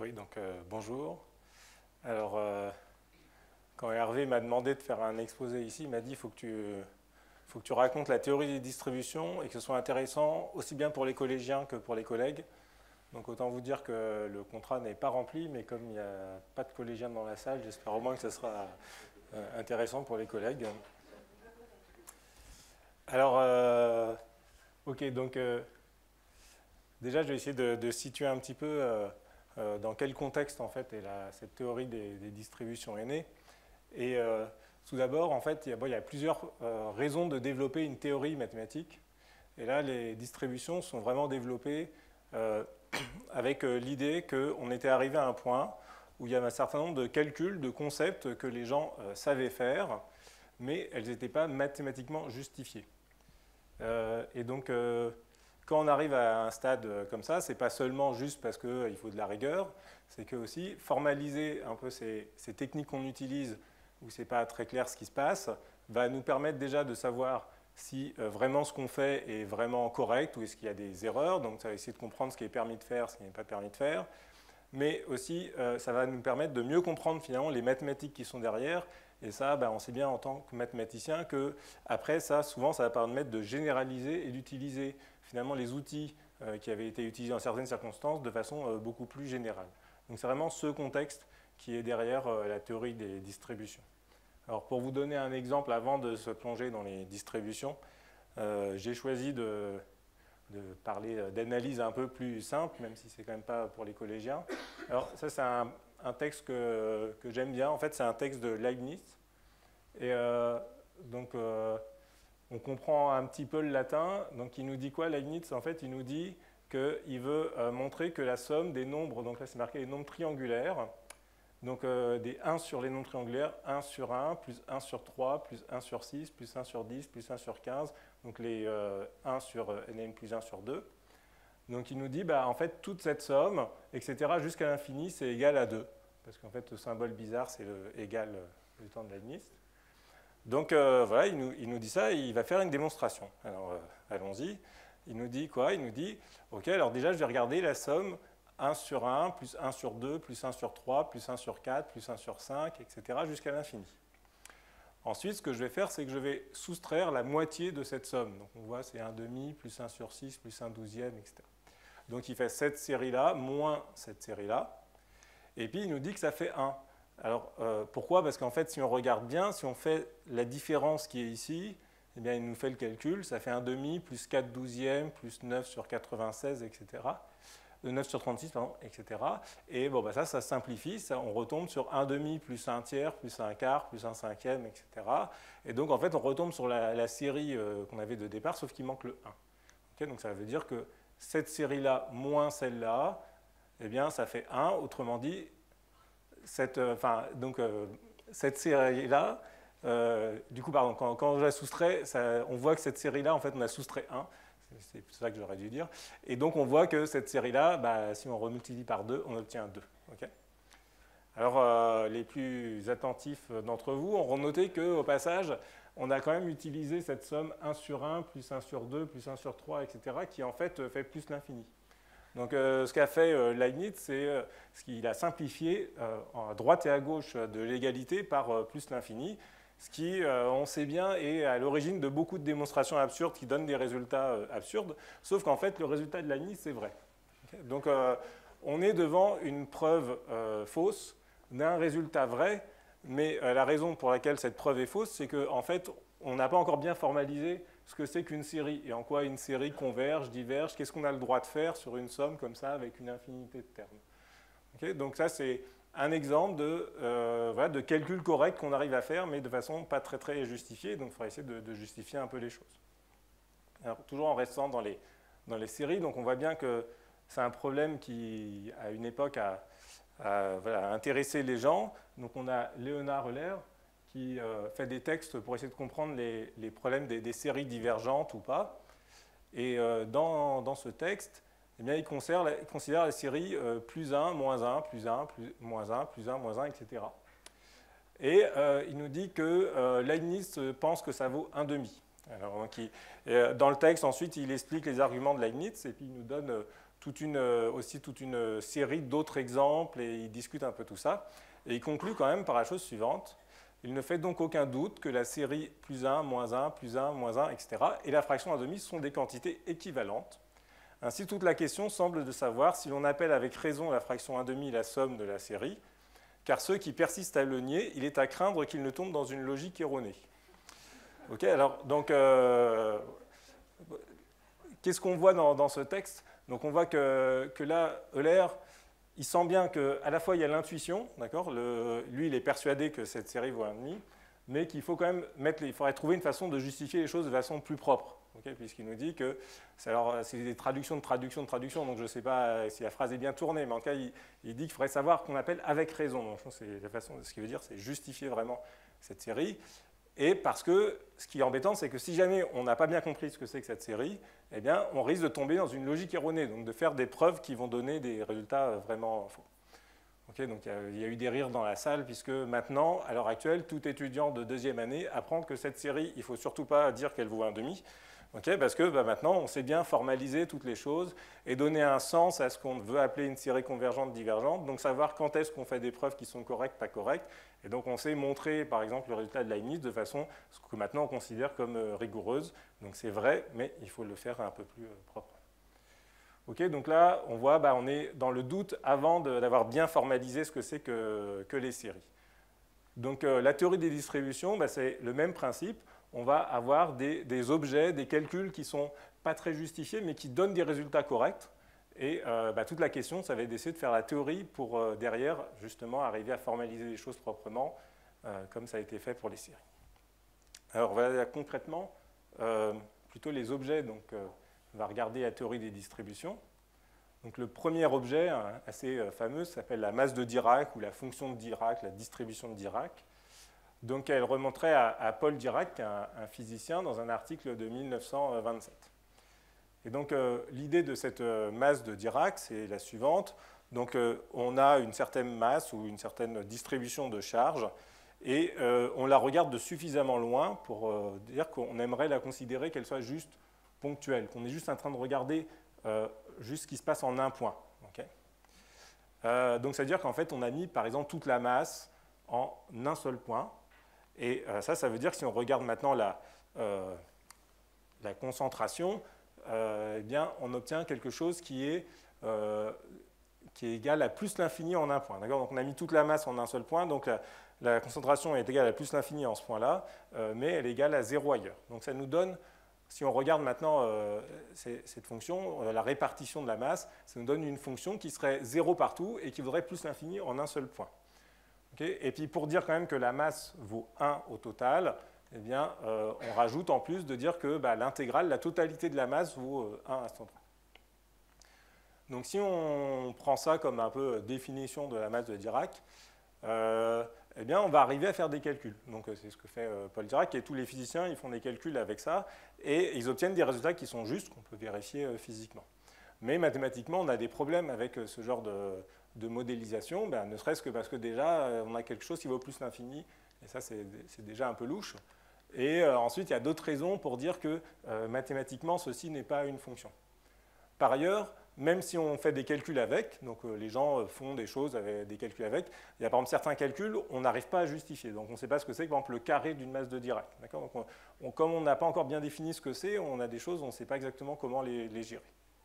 Oui, donc bonjour. Alors, quand Hervé m'a demandé de faire un exposé ici, il m'a dit faut que tu racontes la théorie des distributions et que ce soit intéressant aussi bien pour les collégiens que pour les collègues. Donc autant vous dire que le contrat n'est pas rempli, mais comme il n'y a pas de collégiens dans la salle, j'espère au moins que ce sera intéressant pour les collègues. Alors, ok, donc déjà je vais essayer de situer un petit peu dans quel contexte en fait cette théorie des distributions est née. Et tout d'abord, en fait, il y a plusieurs raisons de développer une théorie mathématique. Et là, les distributions sont vraiment développées avec l'idée qu'on était arrivé à un point où il y avait un certain nombre de calculs, de concepts que les gens savaient faire, mais elles n'étaient pas mathématiquement justifiées. Et donc, quand on arrive à un stade comme ça, ce n'est pas seulement juste parce qu'il faut de la rigueur, c'est que aussi formaliser un peu ces techniques qu'on utilise où ce n'est pas très clair ce qui se passe, va nous permettre déjà de savoir si vraiment ce qu'on fait est vraiment correct ou est-ce qu'il y a des erreurs. Donc ça va essayer de comprendre ce qui est permis de faire, ce qui n'est pas permis de faire. Mais aussi, ça va nous permettre de mieux comprendre finalement les mathématiques qui sont derrière. Et ça, on sait bien en tant que mathématicien que après ça, souvent, ça va permettre de généraliser et d'utiliser finalement les outils qui avaient été utilisés dans certaines circonstances de façon beaucoup plus générale. Donc c'est vraiment ce contexte qui est derrière la théorie des distributions. Alors pour vous donner un exemple avant de se plonger dans les distributions, j'ai choisi de parler d'analyse un peu plus simple, même si c'est quand même pas pour les collégiens. Alors ça c'est un texte que j'aime bien, en fait c'est un texte de Leibniz, et donc on comprend un petit peu le latin, donc il nous dit quoi Leibniz? En fait il nous dit qu'il veut montrer que la somme des nombres, donc là c'est marqué les nombres triangulaires, donc des 1 sur les nombres triangulaires, 1 sur 1, plus 1 sur 3, plus 1 sur 6, plus 1 sur 10, plus 1 sur 15, donc les 1 sur n plus 1 sur 2. Donc il nous dit, en fait, toute cette somme, etc., jusqu'à l'infini, c'est égal à 2. Parce qu'en fait, le symbole bizarre, c'est le égal du temps de Leibniz. Donc voilà, il nous dit ça et il va faire une démonstration. Alors allons-y. Il nous dit quoi? Il nous dit, ok, alors déjà, je vais regarder la somme 1 sur 1, plus 1 sur 2, plus 1 sur 3, plus 1 sur 4, plus 1 sur 5, etc. jusqu'à l'infini. Ensuite, ce que je vais faire, c'est que je vais soustraire la moitié de cette somme. Donc on voit, c'est 1 demi, plus 1 sur 6, plus 1 douzième, etc. Donc il fait cette série-là, moins cette série-là. Et puis il nous dit que ça fait 1. Alors pourquoi? Parce qu'en fait, si on regarde bien, si on fait la différence qui est ici, eh bien, il nous fait le calcul, ça fait 1 demi, plus 4 douzièmes, plus 9 sur 96, etc. 9 sur 36, pardon, etc. Et bon, ça simplifie, ça, on retombe sur 1 demi plus 1 tiers, plus 1 quart, plus 1 cinquième, etc. Et donc, en fait, on retombe sur la série qu'on avait de départ, sauf qu'il manque le 1. Okay, donc, ça veut dire que cette série-là moins celle-là, eh bien, ça fait 1. Autrement dit, cette série-là, du coup, pardon, quand je la soustrais, on voit que cette série-là, en fait, on a soustrait 1. C'est ça que j'aurais dû dire. Et donc, on voit que cette série-là, si on remultiplie par 2, on obtient 2. Okay, alors, les plus attentifs d'entre vous auront noté qu'au passage, on a quand même utilisé cette somme 1 sur 1, plus 1 sur 2, plus 1 sur 3, etc., qui en fait fait plus l'infini. Donc, ce qu'a fait Leibniz, c'est ce qu'il a simplifié à droite et à gauche de l'égalité par plus l'infini, ce qui, on sait bien, est à l'origine de beaucoup de démonstrations absurdes qui donnent des résultats absurdes, sauf qu'en fait, le résultat de Leibniz, c'est vrai. Okay, donc, on est devant une preuve fausse d'un résultat vrai, mais la raison pour laquelle cette preuve est fausse, c'est qu'en fait, on n'a pas encore bien formalisé ce que c'est qu'une série, et en quoi une série converge, diverge, qu'est-ce qu'on a le droit de faire sur une somme comme ça, avec une infinité de termes. Okay, donc ça, c'est un exemple de calcul correct qu'on arrive à faire, mais de façon pas très justifiée. Donc, il faudra essayer de justifier un peu les choses. Alors, toujours en restant dans les séries, donc on voit bien que c'est un problème qui, à une époque, a intéressé les gens. Donc, on a Léonard Euler qui fait des textes pour essayer de comprendre les problèmes des séries divergentes ou pas. Et dans ce texte, eh bien, il considère la série plus 1, moins 1, plus 1, moins 1, plus 1, moins 1, etc. Et il nous dit que Leibniz pense que ça vaut 1 demi. Alors, dans le texte, ensuite, il explique les arguments de Leibniz et puis il nous donne aussi toute une série d'autres exemples et il discute un peu tout ça. Et il conclut quand même par la chose suivante. Il ne fait donc aucun doute que la série plus 1, moins 1, plus 1, moins 1, etc. et la fraction 1,5 sont des quantités équivalentes. Ainsi, toute la question semble de savoir si l'on appelle avec raison la fraction 1,5 la somme de la série, car ceux qui persistent à le nier, il est à craindre qu'ils ne tombent dans une logique erronée. Ok, alors, donc, qu'est-ce qu'on voit dans ce texte? Donc, on voit que là, Euler, il sent bien qu'à la fois il y a l'intuition, d'accord, lui il est persuadé que cette série vaut 1,5, mais qu'il faut quand même il faudrait trouver une façon de justifier les choses de façon plus propre, okay, puisqu'il nous dit que c'est des traductions de traduction de traduction, donc je ne sais pas si la phrase est bien tournée, mais en tout cas il dit qu'il faudrait savoir qu'on appelle avec raison. Donc je pense que c'est la façon, ce qu'il veut dire, c'est justifier vraiment cette série. Et parce que ce qui est embêtant, c'est que si jamais on n'a pas bien compris ce que c'est que cette série, eh bien, on risque de tomber dans une logique erronée, donc de faire des preuves qui vont donner des résultats vraiment faux. Okay, donc il y a eu des rires dans la salle, puisque maintenant, à l'heure actuelle, tout étudiant de deuxième année apprend que cette série, il ne faut surtout pas dire qu'elle vaut 1,5, okay, parce que maintenant, on sait bien formaliser toutes les choses et donner un sens à ce qu'on veut appeler une série convergente, divergente, donc savoir quand est-ce qu'on fait des preuves qui sont correctes, pas correctes, et donc on sait montrer, par exemple, le résultat de Leibniz de façon que maintenant on considère comme rigoureuse, donc c'est vrai, mais il faut le faire un peu plus propre. Okay, donc là, on voit, on est dans le doute avant d'avoir bien formalisé ce que c'est que les séries. Donc la théorie des distributions, c'est le même principe. On va avoir des objets, des calculs qui ne sont pas très justifiés, mais qui donnent des résultats corrects. Et toute la question, ça va être d'essayer de faire la théorie pour derrière, justement, arriver à formaliser les choses proprement, comme ça a été fait pour les séries. Alors voilà concrètement, plutôt les objets, donc on va regarder la théorie des distributions. Donc le premier objet, assez fameux, s'appelle la masse de Dirac ou la fonction de Dirac, la distribution de Dirac. Donc elle remonterait à Paul Dirac, un physicien, dans un article de 1927. Et donc l'idée de cette masse de Dirac, c'est la suivante. Donc on a une certaine masse ou une certaine distribution de charge et on la regarde de suffisamment loin pour dire qu'on aimerait la considérer qu'elle soit juste ponctuelle, qu'on est juste en train de regarder juste ce qui se passe en un point. Okay, donc ça veut dire qu'en fait on a mis par exemple toute la masse en un seul point. Et ça veut dire que si on regarde maintenant la concentration, eh bien, on obtient quelque chose qui est égal à plus l'infini en un point. Donc on a mis toute la masse en un seul point, donc la concentration est égale à plus l'infini en ce point-là, mais elle est égale à 0 ailleurs. Donc ça nous donne, si on regarde maintenant cette fonction, la répartition de la masse, ça nous donne une fonction qui serait 0 partout et qui vaudrait plus l'infini en un seul point. Okay, et puis pour dire quand même que la masse vaut 1 au total, eh bien, on rajoute en plus de dire que l'intégrale, la totalité de la masse vaut 1 à cet endroit. Donc si on prend ça comme un peu définition de la masse de Dirac, eh bien, on va arriver à faire des calculs. Donc c'est ce que fait Paul Dirac, et tous les physiciens ils font des calculs avec ça, et ils obtiennent des résultats qui sont justes, qu'on peut vérifier physiquement. Mais mathématiquement, on a des problèmes avec ce genre de modélisation, ne serait-ce que parce que déjà, on a quelque chose qui vaut plus l'infini, et ça, c'est déjà un peu louche. Et ensuite, il y a d'autres raisons pour dire que mathématiquement, ceci n'est pas une fonction. Par ailleurs, même si on fait des calculs avec, donc les gens font des choses avec des calculs avec, il y a par exemple certains calculs, on n'arrive pas à justifier. Donc on ne sait pas ce que c'est, par exemple, le carré d'une masse de Dirac. Donc comme on n'a pas encore bien défini ce que c'est, on a des choses, on ne sait pas exactement comment les gérer.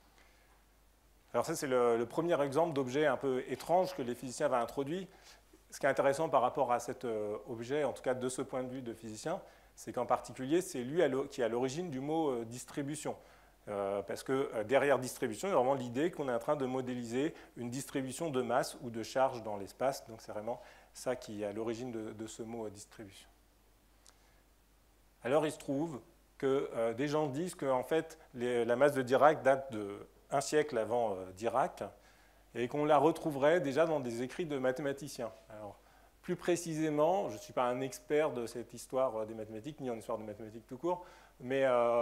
Alors ça, c'est le premier exemple d'objet un peu étrange que les physiciens avaient introduit. Ce qui est intéressant par rapport à cet objet, en tout cas de ce point de vue de physicien, c'est qu'en particulier, c'est lui qui est à l'origine du mot distribution. Parce que derrière distribution, il y a vraiment l'idée qu'on est en train de modéliser une distribution de masse ou de charge dans l'espace. Donc c'est vraiment ça qui est à l'origine de ce mot distribution. Alors il se trouve que des gens disent que en fait, la masse de Dirac date de 1 siècle avant Dirac, et qu'on la retrouverait déjà dans des écrits de mathématiciens. Alors, plus précisément, je ne suis pas un expert de cette histoire des mathématiques, ni en histoire des mathématiques tout court, mais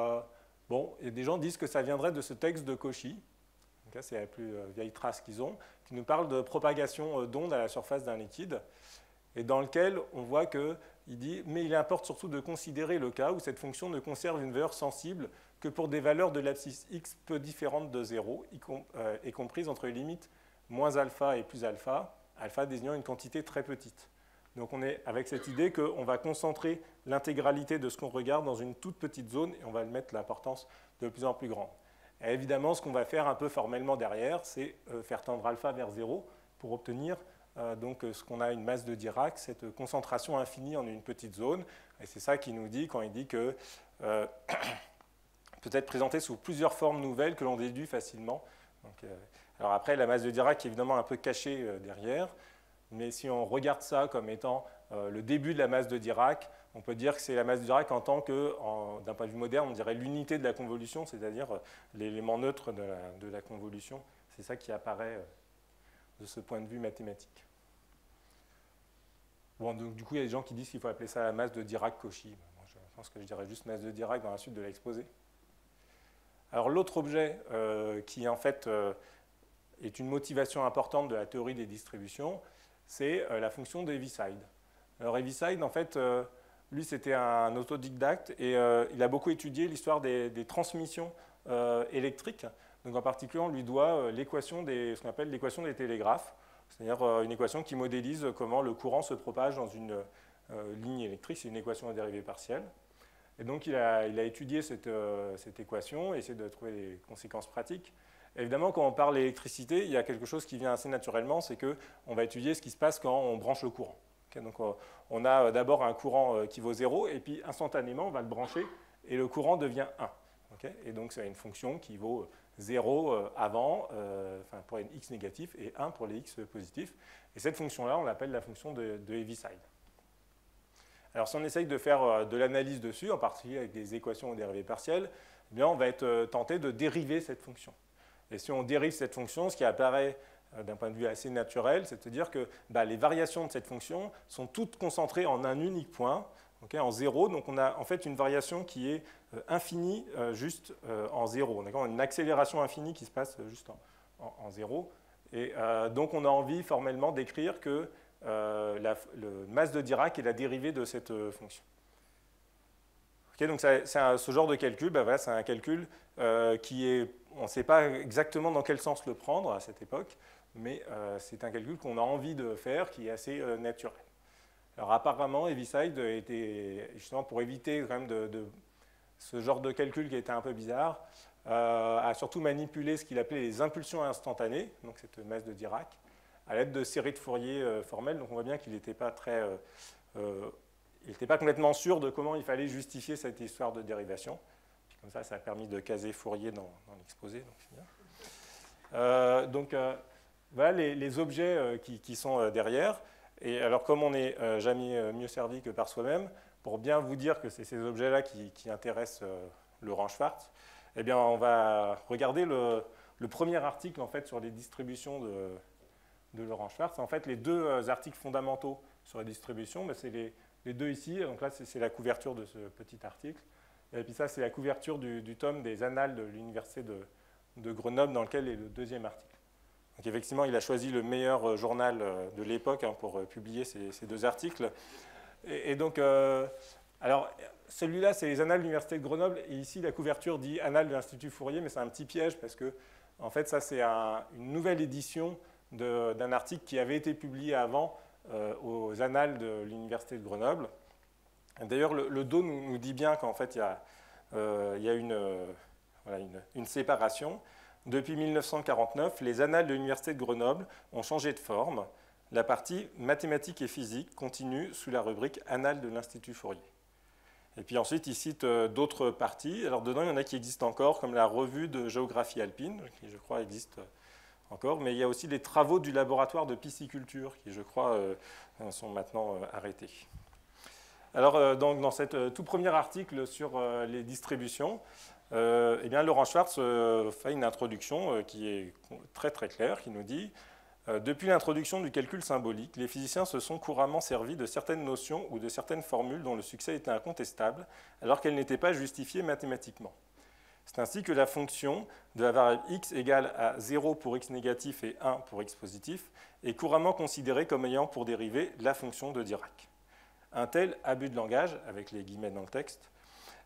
et des gens disent que ça viendrait de ce texte de Cauchy, c'est la plus vieille trace qu'ils ont, qui nous parle de propagation d'ondes à la surface d'un liquide, et dans lequel on voit qu'il dit « mais il importe surtout de considérer le cas où cette fonction ne conserve une valeur sensible que pour des valeurs de l'abscisse x peu différentes de 0, et comprises entre les limites moins alpha et plus alpha, alpha désignant une quantité très petite. Donc on est avec cette idée qu'on va concentrer l'intégralité de ce qu'on regarde dans une toute petite zone et on va mettre l'importance de plus en plus grande. Et évidemment, ce qu'on va faire un peu formellement derrière, c'est faire tendre alpha vers 0 pour obtenir donc ce qu'on a une masse de Dirac, cette concentration infinie en une petite zone. Et c'est ça qu'il nous dit quand il dit que peut être présenté sous plusieurs formes nouvelles que l'on déduit facilement. Donc, alors après, la masse de Dirac est évidemment un peu cachée derrière, mais si on regarde ça comme étant le début de la masse de Dirac, on peut dire que c'est la masse de Dirac en tant que, d'un point de vue moderne, on dirait l'unité de la convolution, c'est-à-dire l'élément neutre de la convolution. C'est ça qui apparaît de ce point de vue mathématique. Bon, donc, du coup, il y a des gens qui disent qu'il faut appeler ça la masse de Dirac-Cauchy. Moi, je pense que je dirais juste masse de Dirac dans la suite de l'exposé. Alors l'autre objet qui en fait est une motivation importante de la théorie des distributions, c'est la fonction de Heaviside. Alors Heaviside, en fait, lui c'était un autodidacte et il a beaucoup étudié l'histoire des transmissions électriques. Donc en particulier, on lui doit l'équation ce qu'on appelle l'équation des télégraphes, c'est-à-dire une équation qui modélise comment le courant se propage dans une ligne électrique. C'est une équation à dérivée partielle. Et donc, il a étudié cette équation et essayé de trouver des conséquences pratiques. Et évidemment, quand on parle d'électricité, il y a quelque chose qui vient assez naturellement, c'est qu'on va étudier ce qui se passe quand on branche le courant. Okay, donc, on a d'abord un courant qui vaut 0, et puis instantanément, on va le brancher, et le courant devient 1. Okay, et donc, c'est une fonction qui vaut 0 avant, pour les x négatifs, et 1 pour les x positifs. Et cette fonction-là, on l'appelle la fonction de Heaviside. Alors, si on essaye de faire de l'analyse dessus, en particulier avec des équations aux dérivées partielles, eh bien, on va être tenté de dériver cette fonction. Et si on dérive cette fonction, ce qui apparaît d'un point de vue assez naturel, c'est de dire que les variations de cette fonction sont toutes concentrées en un unique point, okay, en 0. Donc, on a en fait une variation qui est infinie juste en 0. On a une accélération infinie qui se passe juste en 0. Et donc, on a envie formellement d'écrire que la masse de Dirac est la dérivée de cette fonction. Okay, donc ce genre de calcul, voilà, c'est un calcul qui est, on ne sait pas exactement dans quel sens le prendre à cette époque, mais c'est un calcul qu'on a envie de faire, qui est assez naturel. Alors apparemment, Heaviside était, justement pour éviter quand même de ce genre de calcul qui était un peu bizarre, a surtout manipulé ce qu'il appelait les impulsions instantanées, donc cette masse de Dirac, à l'aide de séries de Fourier formelles. Donc on voit bien qu'il n'était pas complètement sûr de comment il fallait justifier cette histoire de dérivation. Puis comme ça a permis de caser Fourier dans l'exposé. Donc voilà les objets qui sont derrière. Et alors comme on n'est jamais mieux servi que par soi-même, pour bien vous dire que c'est ces objets-là qui intéressent Laurent Schwartz, eh bien on va regarder le premier article en fait sur les distributions de Laurent Schwartz. En fait, les deux articles fondamentaux sur la distribution, c'est les deux ici. Donc là, c'est la couverture de ce petit article. Et puis ça, c'est la couverture du tome des Annales de l'Université de Grenoble, dans lequel est le deuxième article. Donc effectivement, il a choisi le meilleur journal de l'époque pour publier ces deux articles. Et donc, alors, celui-là, c'est les Annales de l'Université de Grenoble. Et ici, la couverture dit Annales de l'Institut Fourier, mais c'est un petit piège parce que, en fait, ça, c'est une nouvelle édition d'un article qui avait été publié avant aux Annales de l'Université de Grenoble. D'ailleurs, le dos nous dit bien qu'en fait, il y a une séparation. Depuis 1949, les Annales de l'Université de Grenoble ont changé de forme. La partie mathématiques et physique continue sous la rubrique Annales de l'Institut Fourier. Et puis ensuite, il cite d'autres parties. Alors dedans, il y en a qui existent encore, comme la revue de géographie alpine, qui je crois existe encore, mais il y a aussi les travaux du laboratoire de pisciculture qui, je crois, sont maintenant arrêtés. Alors, donc, dans ce tout premier article sur les distributions, eh bien, Laurent Schwartz fait une introduction qui est très très claire, qui nous dit « Depuis l'introduction du calcul symbolique, les physiciens se sont couramment servis de certaines notions ou de certaines formules dont le succès était incontestable, alors qu'elles n'étaient pas justifiées mathématiquement. C'est ainsi que la fonction de la variable x égale à 0 pour x négatif et 1 pour x positif est couramment considérée comme ayant pour dérivée la fonction de Dirac. Un tel abus de langage, avec les guillemets dans le texte,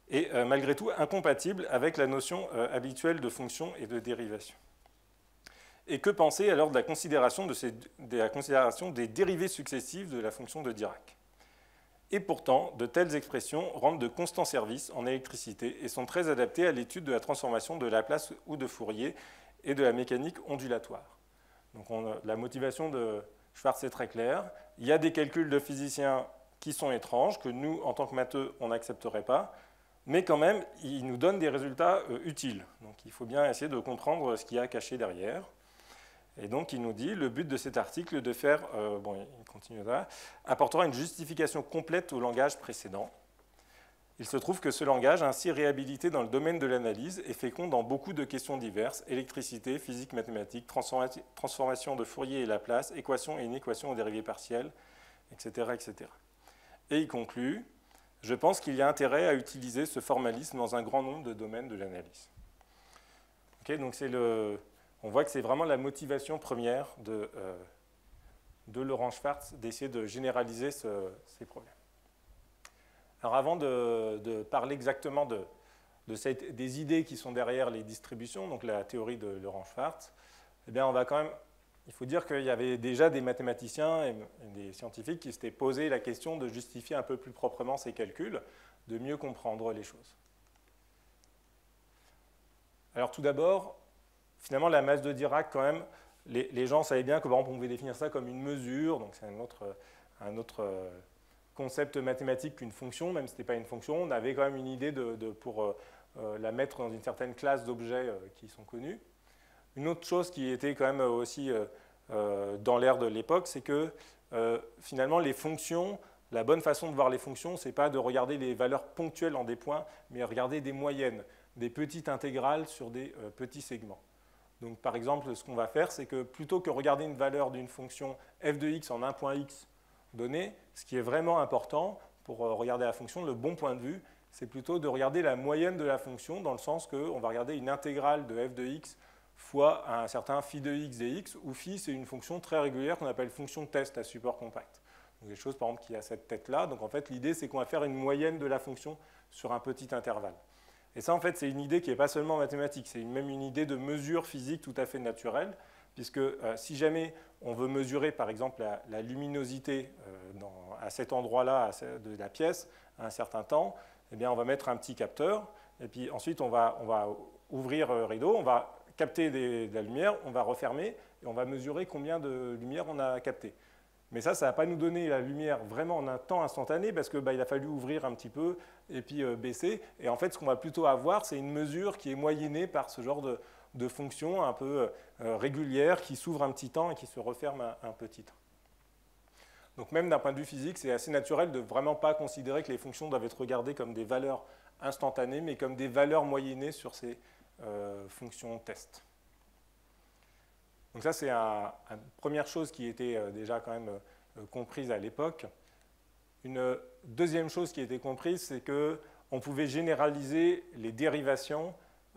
et malgré tout incompatible avec la notion habituelle de fonction et de dérivation. Et que penser alors de la considération, des dérivées successives de la fonction de Dirac? Et pourtant, de telles expressions rendent de constants services en électricité et sont très adaptées à l'étude de la transformation de Laplace ou de Fourier et de la mécanique ondulatoire. Donc la motivation de Schwartz est très claire. Il y a des calculs de physiciens qui sont étranges, que nous, en tant que matheux, on n'accepterait pas, mais quand même, ils nous donnent des résultats utiles. Donc il faut bien essayer de comprendre ce qu'il y a caché derrière. Et donc, il nous dit, le but de cet article est de faire, il continue là, apportera une justification complète au langage précédent. Il se trouve que ce langage, ainsi réhabilité dans le domaine de l'analyse, est fécond dans beaucoup de questions diverses, électricité, physique mathématique, transformation de Fourier et Laplace, équation et inéquation aux dérivées partielles, etc., etc. Et il conclut, je pense qu'il y a intérêt à utiliser ce formalisme dans un grand nombre de domaines de l'analyse. Okay, donc on voit que c'est vraiment la motivation première de Laurent Schwartz d'essayer de généraliser ces problèmes. Alors avant de parler exactement des idées qui sont derrière les distributions, donc la théorie de Laurent Schwartz, eh bien il faut dire qu'il y avait déjà des mathématiciens et des scientifiques qui s'étaient posé la question de justifier un peu plus proprement ces calculs, de mieux comprendre les choses. Alors tout d'abord, finalement, la masse de Dirac, quand même, les gens savaient bien que, par exemple, on pouvait définir ça comme une mesure, donc c'est un autre concept mathématique qu'une fonction, même si ce n'était pas une fonction, on avait quand même une idée pour la mettre dans une certaine classe d'objets qui sont connus. Une autre chose qui était quand même aussi dans l'ère de l'époque, c'est que finalement, les fonctions, la bonne façon de voir les fonctions, ce n'est pas de regarder les valeurs ponctuelles en des points, mais regarder des moyennes, des petites intégrales sur des petits segments. Donc, par exemple, ce qu'on va faire, c'est que plutôt que regarder une valeur d'une fonction f de x en un point x donné, ce qui est vraiment important pour regarder la fonction, le bon point de vue, c'est plutôt de regarder la moyenne de la fonction, dans le sens qu'on va regarder une intégrale de f de x fois un certain phi de x dx, où phi, c'est une fonction très régulière qu'on appelle fonction test à support compact. Donc, des choses, par exemple, qui a cette tête-là. Donc, en fait, l'idée, c'est qu'on va faire une moyenne de la fonction sur un petit intervalle. Et ça, en fait, c'est une idée qui n'est pas seulement mathématique, c'est même une idée de mesure physique tout à fait naturelle, puisque si jamais on veut mesurer, par exemple, la luminosité à cet endroit-là de la pièce à un certain temps, eh bien, on va mettre un petit capteur, et puis ensuite, on va ouvrir le rideau, on va capter de la lumière, on va refermer, et on va mesurer combien de lumière on a capté. Mais ça ne va pas nous donner la lumière vraiment en un temps instantané parce qu'il a fallu ouvrir un petit peu et puis baisser. Et en fait, ce qu'on va plutôt avoir, c'est une mesure qui est moyennée par ce genre de fonction un peu régulière qui s'ouvre un petit temps et qui se referme un petit temps. Donc même d'un point de vue physique, c'est assez naturel de ne vraiment pas considérer que les fonctions doivent être regardées comme des valeurs instantanées, mais comme des valeurs moyennées sur ces fonctions test. Donc ça, c'est une première chose qui était déjà quand même comprise à l'époque. Une deuxième chose qui était comprise, c'est qu'on pouvait généraliser les dérivations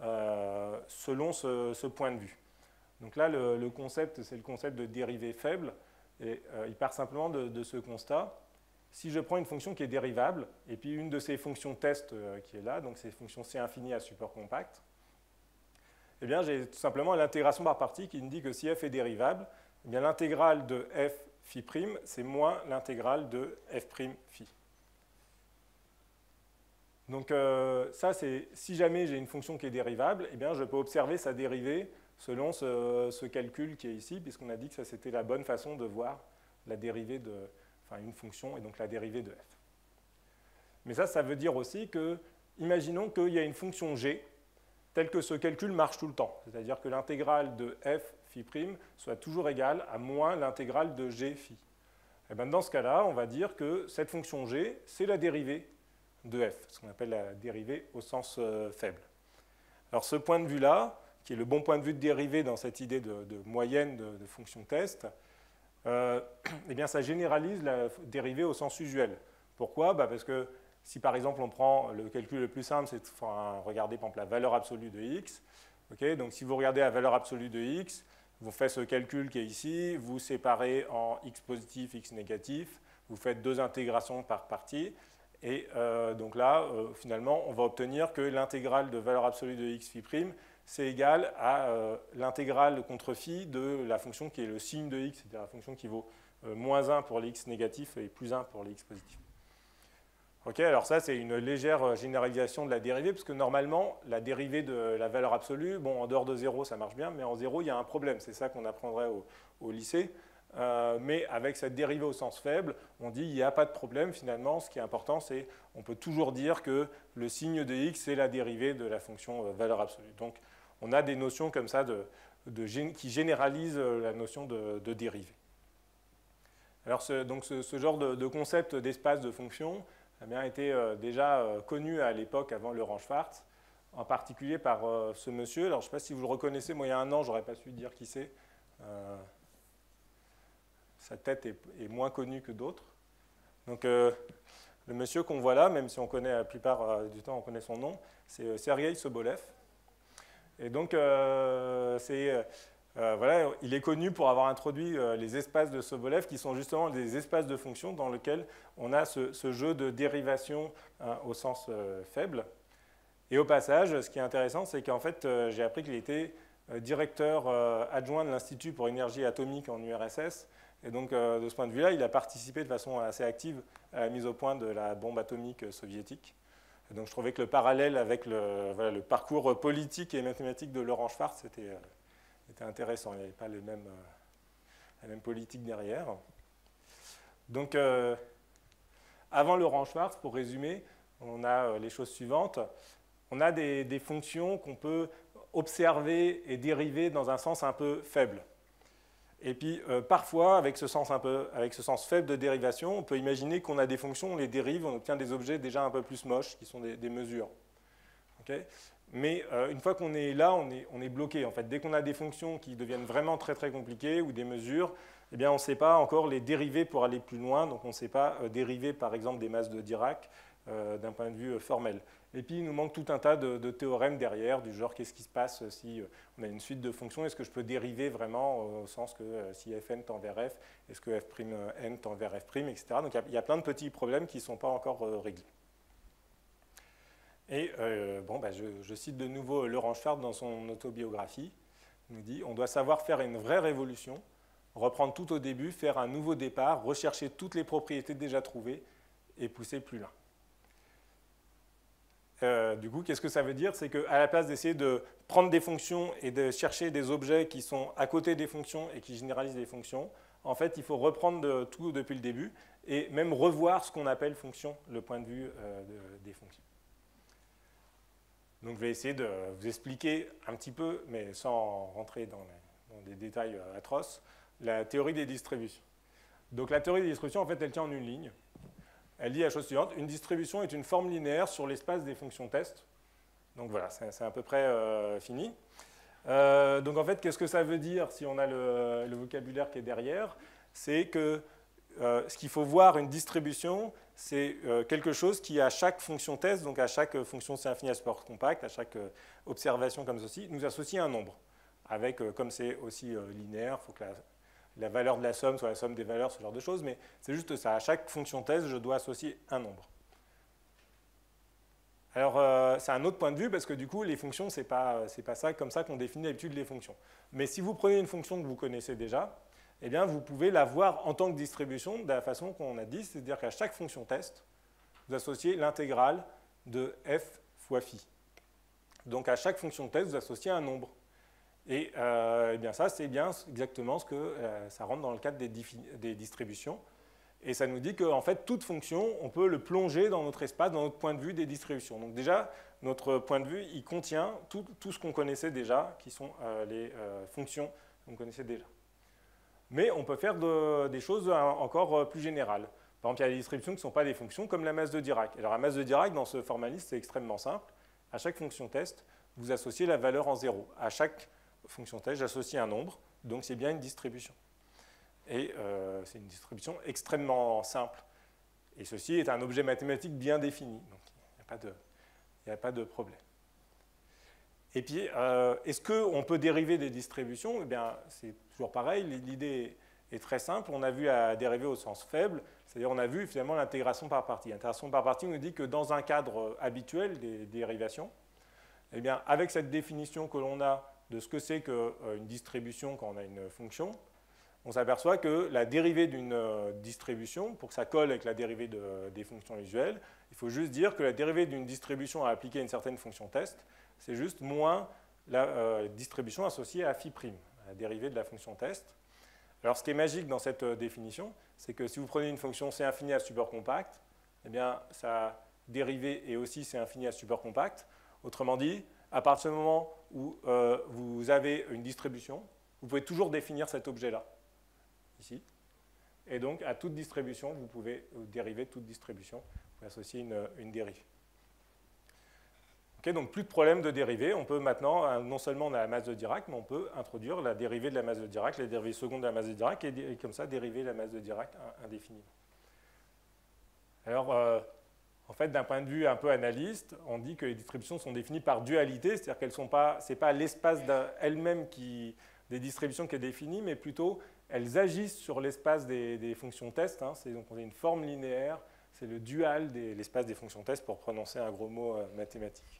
selon ce point de vue. Donc là, le concept, c'est le concept de dérivée faible. Et il part simplement de ce constat. Si je prends une fonction qui est dérivable, et puis une de ces fonctions test qui est là, donc c'est fonction C infini à support compact, eh bien, j'ai tout simplement l'intégration par partie qui me dit que si f est dérivable, eh bien l'intégrale de f phi prime, c'est moins l'intégrale de f prime phi. Donc ça, c'est si jamais j'ai une fonction qui est dérivable, eh bien, je peux observer sa dérivée selon ce calcul qui est ici, puisqu'on a dit que ça c'était la bonne façon de voir la dérivée une fonction et donc la dérivée de f. Mais ça veut dire aussi que, imaginons qu'il y a une fonction g, tel que ce calcul marche tout le temps. C'est-à-dire que l'intégrale de f phi prime soit toujours égale à moins l'intégrale de g phi. Et bien dans ce cas-là, on va dire que cette fonction g, c'est la dérivée de f, ce qu'on appelle la dérivée au sens faible. Alors ce point de vue-là, qui est le bon point de vue de dérivée dans cette idée de moyenne de fonction test, eh bien ça généralise la dérivée au sens usuel. Pourquoi? Parce que si par exemple on prend le calcul le plus simple, c'est de regarder par exemple la valeur absolue de x. Okay, donc si vous regardez la valeur absolue de x, vous faites ce calcul qui est ici, vous séparez en x positif, x négatif, vous faites deux intégrations par partie, Et donc là, finalement, on va obtenir que l'intégrale de valeur absolue de x phi', c'est égal à l'intégrale contre phi de la fonction qui est le signe de x, c'est-à-dire la fonction qui vaut moins 1 pour les x négatifs et plus 1 pour les x positifs. Ok, alors ça, c'est une légère généralisation de la dérivée, parce que normalement, la dérivée de la valeur absolue, bon, en dehors de 0, ça marche bien, mais en 0, il y a un problème. C'est ça qu'on apprendrait au lycée. Mais avec cette dérivée au sens faible, on dit qu'il n'y a pas de problème. Finalement, ce qui est important, c'est qu'on peut toujours dire que le signe de x, c'est la dérivée de la fonction valeur absolue. Donc, on a des notions comme ça qui généralisent la notion de dérivée. Alors, ce genre de concept d'espace de fonction a bien été déjà connu à l'époque avant le Laurent-Schwartz, en particulier par ce monsieur. Alors, je ne sais pas si vous le reconnaissez, moi, il y a un an, je n'aurais pas su dire qui c'est. Sa tête est moins connue que d'autres. Donc, le monsieur qu'on voit là, même si on connaît la plupart du temps, on connaît son nom, c'est Sergueï Sobolev. Et donc, voilà, il est connu pour avoir introduit les espaces de Sobolev, qui sont justement des espaces de fonctions dans lesquels on a ce jeu de dérivation au sens faible. Et au passage, ce qui est intéressant, c'est qu'en fait, j'ai appris qu'il était directeur adjoint de l'Institut pour l'énergie atomique en URSS. Et donc, de ce point de vue-là, il a participé de façon assez active à la mise au point de la bombe atomique soviétique. Et donc, je trouvais que le parallèle avec le parcours politique et mathématique de Laurent Schwartz était intéressant. Il n'y avait pas la même politique derrière. Donc, avant Laurent Schwartz, pour résumer, on a les choses suivantes. On a des fonctions qu'on peut observer et dériver dans un sens un peu faible. Et puis, parfois, avec ce sens faible de dérivation, on peut imaginer qu'on a des fonctions, on les dérive, on obtient des objets déjà un peu plus moches, qui sont des mesures. Okay, mais une fois qu'on est là, on est bloqué. En fait, dès qu'on a des fonctions qui deviennent vraiment très très compliquées ou des mesures, eh bien, on ne sait pas encore les dériver pour aller plus loin. Donc, on ne sait pas dériver, par exemple, des masses de Dirac d'un point de vue formel. Et puis, il nous manque tout un tas de théorèmes derrière, du genre, qu'est-ce qui se passe si on a une suite de fonctions? Est-ce que je peux dériver vraiment au sens que si fn tend vers f, est-ce que f'n tend vers f', etc. Donc, il y a plein de petits problèmes qui ne sont pas encore réglés. Et je cite de nouveau Laurent Schwartz dans son autobiographie. Il nous dit « On doit savoir faire une vraie révolution, reprendre tout au début, faire un nouveau départ, rechercher toutes les propriétés déjà trouvées et pousser plus loin. » Du coup, qu'est-ce que ça veut dire? C'est qu'à la place d'essayer de prendre des fonctions et de chercher des objets qui sont à côté des fonctions et qui généralisent les fonctions, en fait, il faut reprendre tout depuis le début et même revoir ce qu'on appelle fonction, le point de vue des fonctions. Donc, je vais essayer de vous expliquer un petit peu, mais sans rentrer dans des détails atroces, la théorie des distributions. Donc, la théorie des distributions, en fait, elle tient en une ligne. Elle dit la chose suivante, une distribution est une forme linéaire sur l'espace des fonctions test. Donc voilà, c'est à peu près fini. Donc en fait, qu'est-ce que ça veut dire si on a le vocabulaire qui est derrière? C'est que ce qu'il faut voir, une distribution, c'est quelque chose qui, à chaque fonction test, donc à chaque fonction C infini à support compact, à chaque observation comme ceci, nous associe un nombre. Avec, comme c'est aussi linéaire, il faut que la valeur de la somme soit la somme des valeurs, ce genre de choses, mais c'est juste ça. À chaque fonction test, je dois associer un nombre. Alors, c'est un autre point de vue, parce que du coup, les fonctions, c'est pas ça, comme ça qu'on définit d'habitude les fonctions. Mais si vous prenez une fonction que vous connaissez déjà, eh bien, vous pouvez la voir en tant que distribution de la façon qu'on a dit, c'est-à-dire qu'à chaque fonction test, vous associez l'intégrale de f fois phi. Donc, à chaque fonction test, vous associez un nombre. Et eh bien ça, c'est bien exactement ce que ça rentre dans le cadre des distributions. Et ça nous dit qu'en fait, toute fonction, on peut le plonger dans notre espace, dans notre point de vue des distributions. Donc déjà, notre point de vue, il contient tout ce qu'on connaissait déjà, qui sont les fonctions qu'on connaissait déjà. Mais on peut faire des choses encore plus générales. Par exemple, il y a des distributions qui ne sont pas des fonctions, comme la masse de Dirac. Alors la masse de Dirac, dans ce formalisme, c'est extrêmement simple. À chaque fonction test, vous associez la valeur en 0. À chaque fonction test, j'associe un nombre, donc c'est bien une distribution. Et c'est une distribution extrêmement simple. Et ceci est un objet mathématique bien défini, donc il n'y a pas de problème. Et puis, est-ce qu'on peut dériver des distributions? Eh bien, c'est toujours pareil, l'idée est très simple. On a vu la dérivée au sens faible, c'est-à-dire on a vu finalement l'intégration par partie. L'intégration par partie nous dit que dans un cadre habituel des dérivations, eh bien, avec cette définition que l'on a de ce que c'est qu'une distribution quand on a une fonction, on s'aperçoit que la dérivée d'une distribution, pour que ça colle avec la dérivée des fonctions usuelles, il faut juste dire que la dérivée d'une distribution à appliquer à une certaine fonction test, c'est juste moins la distribution associée à phi', la dérivée de la fonction test. Alors ce qui est magique dans cette définition, c'est que si vous prenez une fonction C infini à super compact, eh bien sa dérivée est aussi C infini à super compact. Autrement dit, à partir du moment où vous avez une distribution, vous pouvez toujours définir cet objet-là, ici. Et donc, à toute distribution, vous pouvez dériver toute distribution, vous pouvez associer une dérivée. Okay, donc, plus de problème de dérivée. On peut maintenant, non seulement on a la masse de Dirac, mais on peut introduire la dérivée de la masse de Dirac, la dérivée seconde de la masse de Dirac, et comme ça, dériver la masse de Dirac indéfiniment. Alors, en fait, d'un point de vue un peu analyste, on dit que les distributions sont définies par dualité, c'est-à-dire qu'elles sont pas, c'est pas l'espace elles-mêmes des distributions qui est défini, mais plutôt elles agissent sur l'espace des fonctions test. Hein, donc on a une forme linéaire, c'est le dual de l'espace des fonctions test pour prononcer un gros mot mathématique.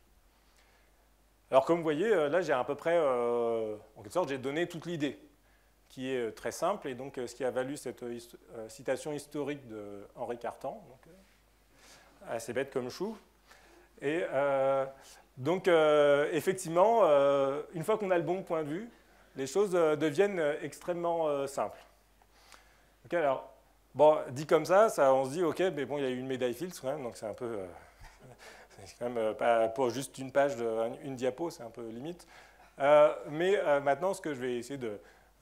Alors comme vous voyez, là j'ai à peu près, en quelque sorte, j'ai donné toute l'idée, qui est très simple, et donc ce qui a valu cette citation historique de Henri Cartan, donc, assez bête comme chou. Et donc effectivement, une fois qu'on a le bon point de vue, les choses deviennent extrêmement simples. Okay, alors, bon, dit comme ça, on se dit, ok, mais bon, il y a eu une médaille Fields quand même, donc c'est un peu... c'est quand même pas pour juste une page, une diapo, c'est un peu limite. Mais maintenant, ce que je vais essayer de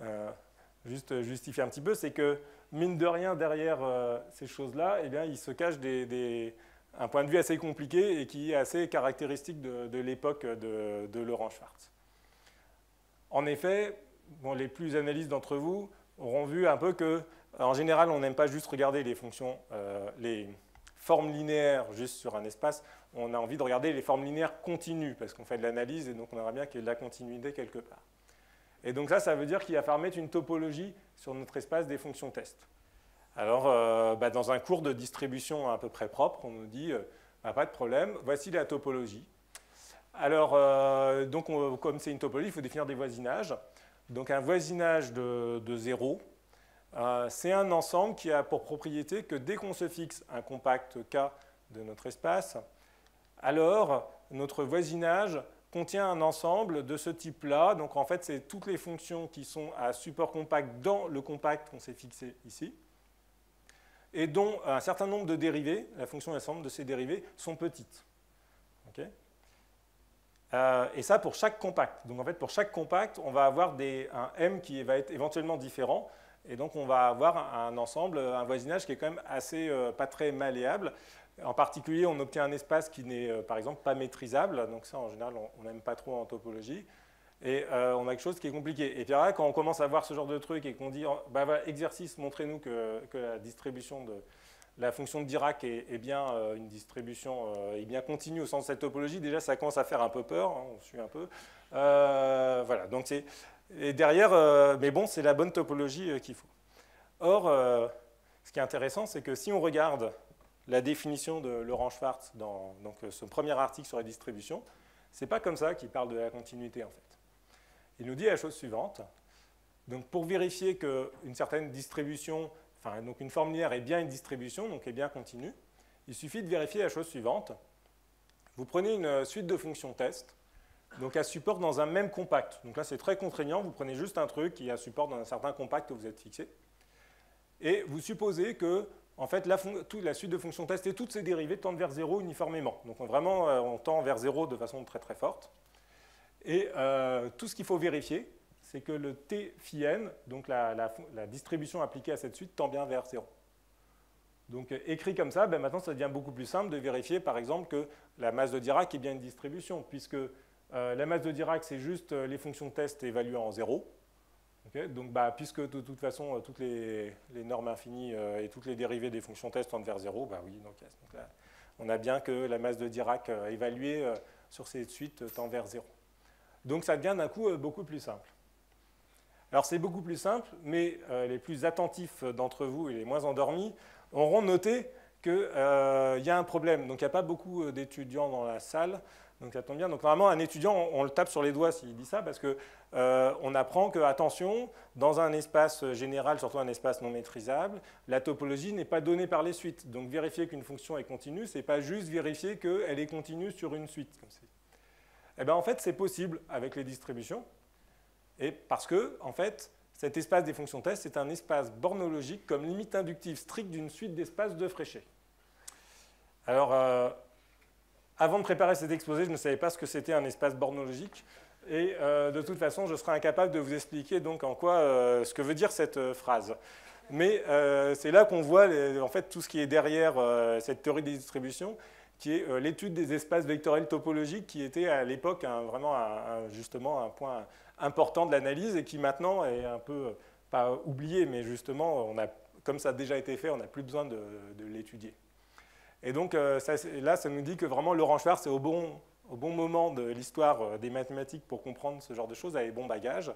juste justifier un petit peu, c'est que, mine de rien, derrière ces choses-là, eh bien, il se cache un point de vue assez compliqué et qui est assez caractéristique de l'époque de Laurent Schwartz. En effet, bon, les plus analystes d'entre vous auront vu un peu que, en général, on n'aime pas juste regarder les fonctions, les formes linéaires juste sur un espace, on a envie de regarder les formes linéaires continues, parce qu'on fait de l'analyse et donc on aimerait bien qu'il y ait de la continuité quelque part. Et donc ça veut dire qu'il va falloir mettre une topologie sur notre espace des fonctions test. Alors, dans un cours de distribution à peu près propre, on nous dit, pas de problème, voici la topologie. Alors, comme c'est une topologie, il faut définir des voisinages. Donc un voisinage de 0, c'est un ensemble qui a pour propriété que dès qu'on se fixe un compact K de notre espace, alors notre voisinage contient un ensemble de ce type-là. Donc en fait, c'est toutes les fonctions qui sont à support compact dans le compact qu'on s'est fixé ici, et dont un certain nombre de dérivées, la fonction et l'ensemble de ces dérivées, sont petites. Okay, et ça pour chaque compact. Donc en fait, pour chaque compact, on va avoir un M qui va être éventuellement différent, et donc on va avoir un ensemble, un voisinage qui est quand même assez, pas très malléable. En particulier, on obtient un espace qui n'est, par exemple, pas maîtrisable. Donc ça, en général, on n'aime pas trop en topologie. Et on a quelque chose qui est compliqué. Et puis là, quand on commence à voir ce genre de truc et qu'on dit, voilà, exercice, montrez-nous que la distribution de la fonction de Dirac est bien une distribution est bien continue au sens de cette topologie, déjà, ça commence à faire un peu peur. Hein, on suit un peu. Voilà. Donc c'est... Et derrière, mais bon, c'est la bonne topologie qu'il faut. Or, ce qui est intéressant, c'est que si on regarde la définition de Laurent Schwartz dans ce premier article sur la distribution, ce n'est pas comme ça qu'il parle de la continuité, en fait. Il nous dit la chose suivante. Donc, pour vérifier qu'une certaine distribution, enfin, donc une forme linéaire est bien une distribution, donc est bien continue, il suffit de vérifier la chose suivante. Vous prenez une suite de fonctions test, donc à support dans un même compact. Donc là, c'est très contraignant. Vous prenez juste un truc qui a support dans un certain compact que vous êtes fixé. Et vous supposez que, en fait, la suite de fonctions test et toutes ces dérivées tendent vers 0 uniformément. Donc vraiment, on tend vers 0 de façon très très forte. Et tout ce qu'il faut vérifier, c'est que le t phi n, donc la distribution appliquée à cette suite, tend bien vers 0. Donc écrit comme ça, maintenant ça devient beaucoup plus simple de vérifier par exemple que la masse de Dirac est bien une distribution, puisque la masse de Dirac c'est juste les fonctions de test évaluées en 0. Okay, donc puisque de toute façon toutes les normes infinies et toutes les dérivées des fonctions test tendent vers 0, oui, donc là, on a bien que la masse de Dirac évaluée sur ces suites tend vers 0. Donc ça devient d'un coup beaucoup plus simple. Alors c'est beaucoup plus simple, mais les plus attentifs d'entre vous et les moins endormis auront noté qu'il y a un problème. Donc il n'y a pas beaucoup d'étudiants dans la salle, donc ça tombe bien. Donc normalement, un étudiant, on le tape sur les doigts s'il dit ça, parce qu'on apprend que, attention, dans un espace général, surtout un espace non maîtrisable, la topologie n'est pas donnée par les suites. Donc vérifier qu'une fonction est continue, ce n'est pas juste vérifier qu'elle est continue sur une suite. Eh bien, en fait, c'est possible avec les distributions, et parce que, en fait, cet espace des fonctions test est un espace bornologique comme limite inductive stricte d'une suite d'espaces de Fréchet. Alors, avant de préparer cet exposé, je ne savais pas ce que c'était un espace bornologique, et de toute façon, je serai incapable de vous expliquer donc en quoi ce que veut dire cette phrase. Mais c'est là qu'on voit en fait tout ce qui est derrière cette théorie des distributions, qui est l'étude des espaces vectoriels topologiques, qui était à l'époque vraiment justement un point important de l'analyse et qui maintenant est un peu, pas oublié, mais justement, comme ça a déjà été fait, on n'a plus besoin de l'étudier. Et donc là, ça nous dit que vraiment Laurent Schwartz est au bon moment de l'histoire des mathématiques pour comprendre ce genre de choses, avec les bons bagages.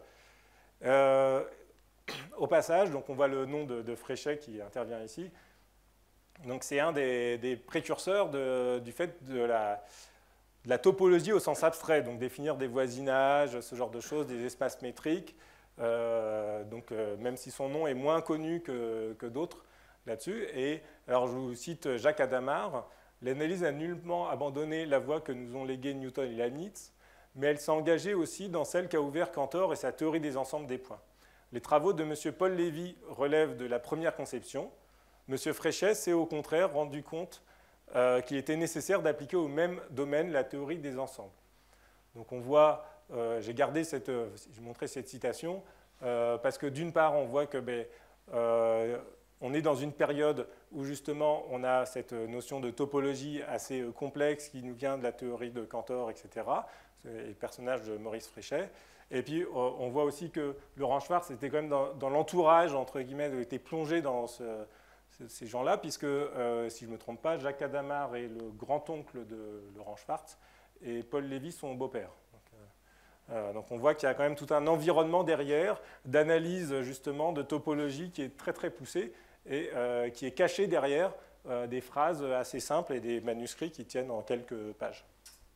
Au passage, donc on voit le nom de Fréchet qui intervient ici. Donc c'est un des précurseurs du fait de la topologie au sens abstrait, donc définir des voisinages, ce genre de choses, des espaces métriques. Même si son nom est moins connu que d'autres là-dessus. Et alors je vous cite Jacques Hadamard, l'analyse n'a nullement abandonné la voie que nous ont léguée Newton et Leibniz, mais elle s'est engagée aussi dans celle qu'a ouvert Cantor et sa théorie des ensembles des points. Les travaux de M. Paul Lévy relèvent de la première conception. M. Fréchet s'est au contraire rendu compte qu'il était nécessaire d'appliquer au même domaine la théorie des ensembles. Donc on voit, j'ai montré cette citation, parce que d'une part on voit que on est dans une période où justement on a cette notion de topologie assez complexe qui nous vient de la théorie de Cantor, etc., et le personnage de Maurice Fréchet. Et puis on voit aussi que Laurent Schwartz était quand même dans l'entourage, entre guillemets, était plongé dans ces gens-là, puisque, si je ne me trompe pas, Jacques Hadamard est le grand-oncle de Laurent Schwartz, et Paul Lévy son beau-père. Donc on voit qu'il y a quand même tout un environnement derrière, d'analyse justement, de topologie qui est très très poussé, et qui est caché derrière des phrases assez simples et des manuscrits qui tiennent en quelques pages.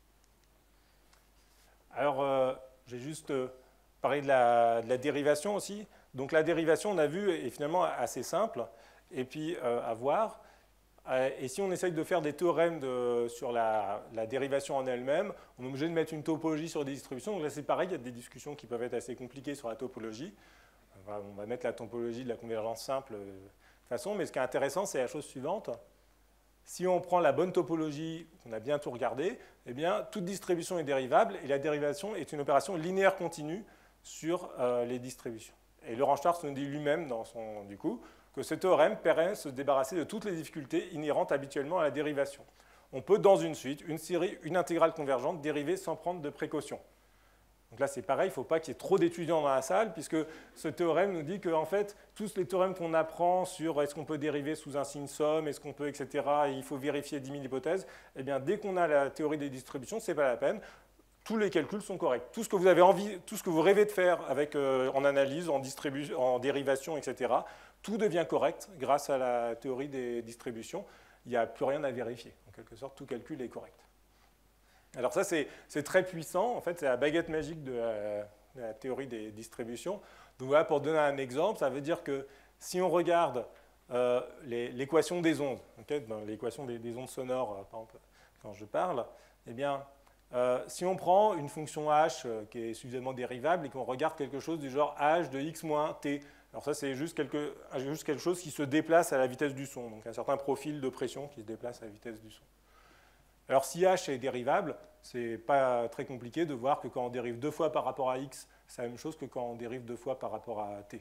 Alors, j'ai juste parlé de la dérivation aussi. Donc la dérivation, on a vu, est finalement assez simple, et puis à voir. Et si on essaye de faire des théorèmes sur la dérivation en elle-même, on est obligé de mettre une topologie sur des distributions. Donc là, c'est pareil, il y a des discussions qui peuvent être assez compliquées sur la topologie. On va mettre la topologie de la convergence simple de toute façon, mais ce qui est intéressant, c'est la chose suivante. Si on prend la bonne topologie, qu'on a bien tout regardé, eh bien, toute distribution est dérivable, et la dérivation est une opération linéaire continue sur les distributions. Et Laurent Schwartz nous dit lui-même, du coup, que ce théorème permet de se débarrasser de toutes les difficultés inhérentes habituellement à la dérivation. On peut, dans une suite, une intégrale convergente, dériver sans prendre de précautions. Donc là, c'est pareil, il ne faut pas qu'il y ait trop d'étudiants dans la salle, puisque ce théorème nous dit qu'en fait, tous les théorèmes qu'on apprend sur est-ce qu'on peut dériver sous un signe somme, est-ce qu'on peut, etc., et il faut vérifier 10 000 hypothèses, eh bien, dès qu'on a la théorie des distributions, ce n'est pas la peine. Tous les calculs sont corrects. Tout ce que vous avez envie, tout ce que vous rêvez de faire en analyse, en dérivation, etc., tout devient correct grâce à la théorie des distributions. Il n'y a plus rien à vérifier. En quelque sorte, tout calcul est correct. Alors ça, c'est très puissant. En fait, c'est la baguette magique de la théorie des distributions. Donc voilà, pour donner un exemple, ça veut dire que si on regarde l'équation des ondes, okay, l'équation des ondes sonores, par exemple, quand je parle, eh bien, si on prend une fonction h qui est suffisamment dérivable et qu'on regarde quelque chose du genre h de x moins t, alors ça c'est juste quelque chose qui se déplace à la vitesse du son, donc un certain profil de pression qui se déplace à la vitesse du son. Alors si h est dérivable, c'est pas très compliqué de voir que quand on dérive 2 fois par rapport à x, c'est la même chose que quand on dérive 2 fois par rapport à t.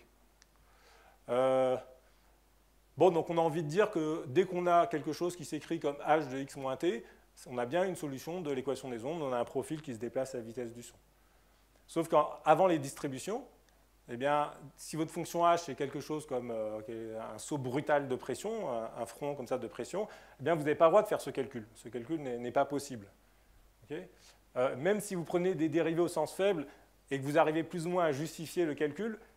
Bon, donc on a envie de dire que dès qu'on a quelque chose qui s'écrit comme h de x moins t, on a bien une solution de l'équation des ondes, on a un profil qui se déplace à la vitesse du son. Sauf qu'avant les distributions, eh bien, si votre fonction h est quelque chose comme un saut brutal de pression, un front comme ça de pression, eh bien, vous n'avez pas le droit de faire ce calcul. Ce calcul n'est pas possible. Okay, même si vous prenez des dérivés au sens faible et que vous arrivez plus ou moins à justifier le calcul,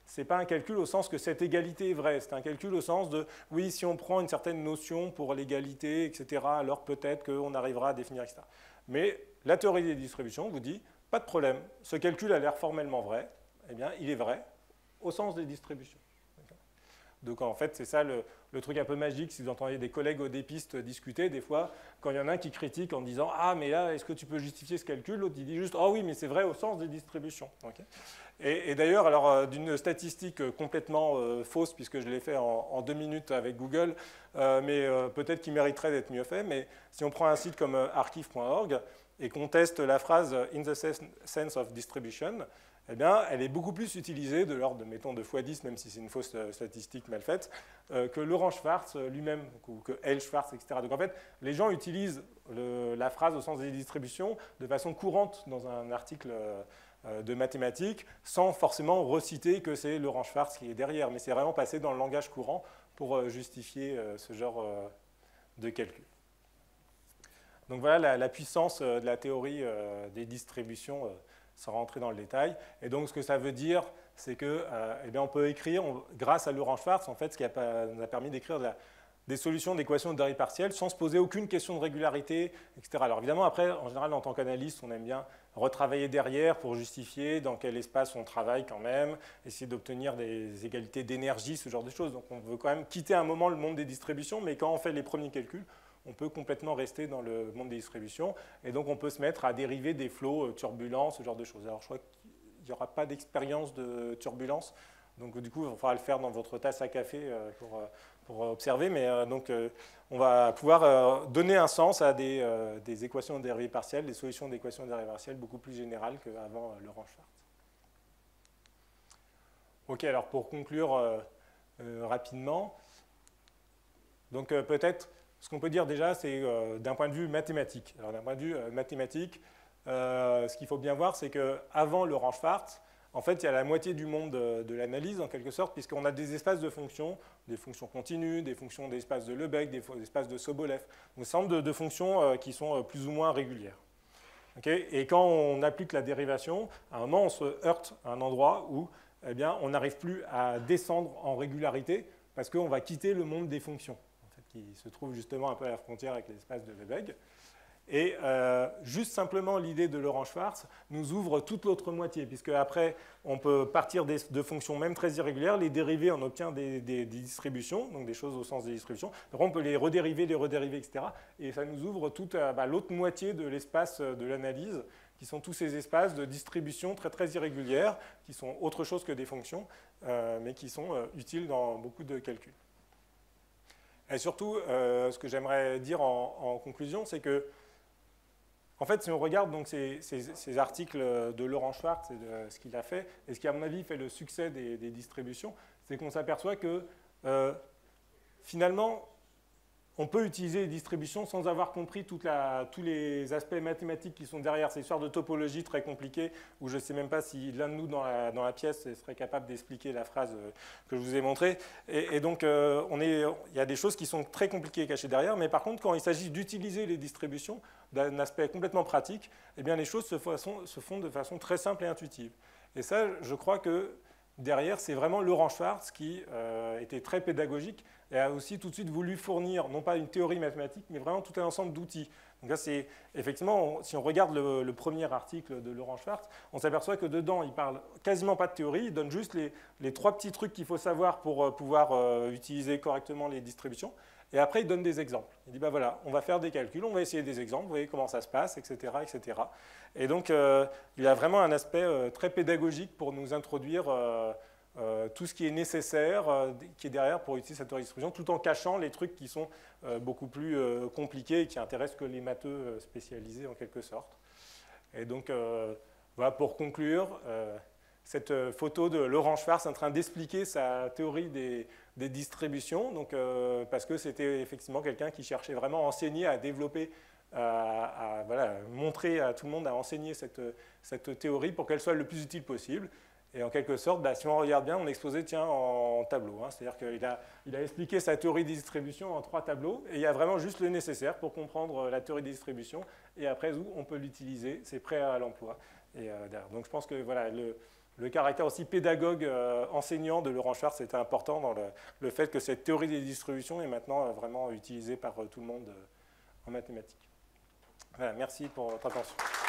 c'est pas un calcul au sens que cette égalité est vraie. C'est un calcul au sens de, oui, si on prend une certaine notion pour l'égalité, etc., alors peut-être qu'on arrivera à définir, etc. Mais la théorie des distributions vous dit, pas de problème, ce calcul a l'air formellement vrai, eh bien, il est vrai au sens des distributions. Donc en fait, c'est ça le truc un peu magique, si vous entendez des collègues ODPistes discuter, des fois, quand il y en a un qui critique en disant « Ah, mais là, est-ce que tu peux justifier ce calcul ?» L'autre, il dit juste « Ah oui, mais c'est vrai au sens des distributions. Okay. » Et d'ailleurs, alors d'une statistique complètement fausse, puisque je l'ai fait en 2 minutes avec Google, mais peut-être qu'il mériterait d'être mieux fait, mais si on prend un site comme archive.org et qu'on teste la phrase « in the sense of distribution », eh bien, elle est beaucoup plus utilisée, de l'ordre, mettons, de x10, même si c'est une fausse statistique mal faite, que Laurent Schwartz lui-même, ou que L. Schwartz, etc. Donc en fait, les gens utilisent la phrase au sens des distributions de façon courante dans un article de mathématiques, sans forcément reciter que c'est Laurent Schwartz qui est derrière, mais c'est vraiment passé dans le langage courant pour justifier ce genre de calcul. Donc voilà la puissance de la théorie des distributions sans rentrer dans le détail. Et donc, ce que ça veut dire, c'est que, eh bien, on peut écrire, grâce à Laurent Schwartz, en fait, ce qui nous a permis d'écrire des solutions d'équations de dérivées partielles sans se poser aucune question de régularité, etc. Alors évidemment, après, en général, en tant qu'analyste, on aime bien retravailler derrière pour justifier dans quel espace on travaille quand même, essayer d'obtenir des égalités d'énergie, ce genre de choses. Donc on veut quand même quitter un moment le monde des distributions, mais quand on fait les premiers calculs, on peut complètement rester dans le monde des distributions, et donc on peut se mettre à dériver des flots turbulents, ce genre de choses. Alors je crois qu'il n'y aura pas d'expérience de turbulence, donc du coup il faudra le faire dans votre tasse à café pour observer, mais on va pouvoir donner un sens à des équations de dérivées partielles, des solutions d'équations de dérivées partielles beaucoup plus générales qu'avant Laurent Schwartz. Ok, alors pour conclure rapidement, donc peut-être ce qu'on peut dire déjà, c'est d'un point de vue mathématique. Alors d'un point de vue mathématique, ce qu'il faut bien voir, c'est qu'avant Laurent Schwartz, en fait, il y a la moitié du monde de l'analyse, en quelque sorte, puisqu'on a des espaces de fonctions, des fonctions continues, des fonctions d'espace de Lebesgue, des espaces de Sobolev, donc un certain nombre de fonctions qui sont plus ou moins régulières. Okay, et quand on applique la dérivation, à un moment, on se heurte à un endroit où eh bien, on n'arrive plus à descendre en régularité, parce qu'on va quitter le monde des fonctions, qui se trouve justement un peu à la frontière avec l'espace de Lebesgue. Et juste simplement l'idée de Laurent Schwartz nous ouvre toute l'autre moitié, puisque après on peut partir de fonctions même très irrégulières, les dériver, on obtient des distributions, donc des choses au sens des distributions. Donc on peut les redériver, etc. Et ça nous ouvre toute l'autre moitié de l'espace de l'analyse, qui sont tous ces espaces de distribution très très irrégulières, qui sont autre chose que des fonctions, mais qui sont utiles dans beaucoup de calculs. Et surtout, ce que j'aimerais dire en conclusion, c'est que, en fait, si on regarde donc, ces articles de Laurent Schwartz et de ce qu'il a fait, et ce qui, à mon avis, fait le succès des distributions, c'est qu'on s'aperçoit que, finalement, on peut utiliser les distributions sans avoir compris tous les aspects mathématiques qui sont derrière ces histoires de topologie très compliquées, où je ne sais même pas si l'un de nous dans la pièce serait capable d'expliquer la phrase que je vous ai montrée. Et donc, il y a des choses qui sont très compliquées cachées derrière, mais par contre, quand il s'agit d'utiliser les distributions d'un aspect complètement pratique, eh bien, les choses se font de façon très simple et intuitive. Et ça, je crois que derrière, c'est vraiment Laurent Schwartz qui était très pédagogique et a aussi tout de suite voulu fournir, non pas une théorie mathématique, mais vraiment tout un ensemble d'outils. Donc là, c'est effectivement, si on regarde le premier article de Laurent Schwartz, on s'aperçoit que dedans, il parle quasiment pas de théorie, il donne juste les 3 petits trucs qu'il faut savoir pour pouvoir utiliser correctement les distributions. Et après, il donne des exemples. Il dit, bah voilà, on va faire des calculs, on va essayer des exemples, vous voyez comment ça se passe, etc. etc. Et donc, il y a vraiment un aspect très pédagogique pour nous introduire tout ce qui est nécessaire, qui est derrière pour utiliser cette théorie de distribution, tout en cachant les trucs qui sont beaucoup plus compliqués et qui intéressent que les matheux spécialisés en quelque sorte. Et donc, voilà, pour conclure, cette photo de Laurent Schwartz en train d'expliquer sa théorie des distributions, donc, parce que c'était effectivement quelqu'un qui cherchait vraiment à enseigner, à développer, voilà, montrer à tout le monde, à enseigner cette théorie pour qu'elle soit le plus utile possible. Et en quelque sorte, si on regarde bien, on exposait en tableau. Hein, c'est-à-dire qu'il a expliqué sa théorie des distributions en 3 tableaux, et il y a vraiment juste le nécessaire pour comprendre la théorie des distributions, et après où on peut l'utiliser, c'est prêt à l'emploi. Donc je pense que voilà, le caractère aussi pédagogue, enseignant de Laurent Schwartz était important dans le fait que cette théorie des distributions est maintenant vraiment utilisée par tout le monde en mathématiques. Voilà, merci pour votre attention.